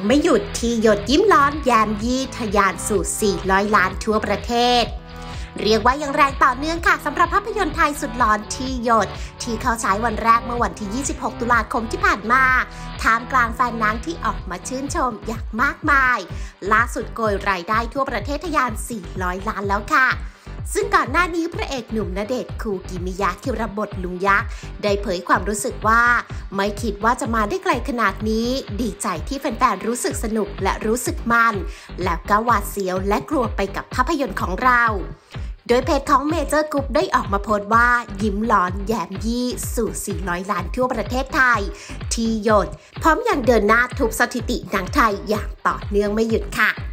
ไม่หยุดที่หยดยิ้มร้อนแยมยี่ทะยานสู่400 ล้านทั่วประเทศเรียกว่ายังแรงต่อเนื่องค่ะสำหรับภาพยนตร์ไทยสุดหลอนที่หยดที่เข้าฉายวันแรกเมื่อวันที่ 26 ตุลาคมที่ผ่านมาท่ามกลางแฟนหนังที่ออกมาชื่นชมอย่างมากมายล่าสุดโกยรายได้ทั่วประเทศทะยาน400 ล้านแล้วค่ะซึ่งก่อนหน้านี้พระเอกหนุ่มณเดชน์คูกิมิยะที่รับบทลุงยักษ์ได้เผยความรู้สึกว่าไม่คิดว่าจะมาได้ไกลขนาดนี้ดีใจที่แฟนๆรู้สึกสนุกและรู้สึกมันแล้วก็หวาดเสียวและกลัวไปกับภาพยนตร์ของเราโดยเพจของเมเจอร์กรุ๊ปได้ออกมาโพสต์ว่ายิ้มหลอนแยมยี่สู่400 ล้านทั่วประเทศไทยที่หยดพร้อมอย่างเดินหน้าทุบสถิติหนังไทยอย่างต่อเนื่องไม่หยุดค่ะ